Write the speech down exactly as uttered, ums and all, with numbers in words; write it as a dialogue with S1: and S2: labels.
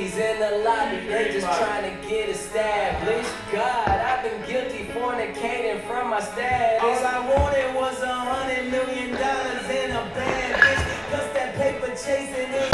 S1: G's in the lobby, they just trying to get established. God, I've been guilty fornicating from my status.
S2: All I wanted was a hundred million dollars in a bad bitch. Cause that paper chasing ain't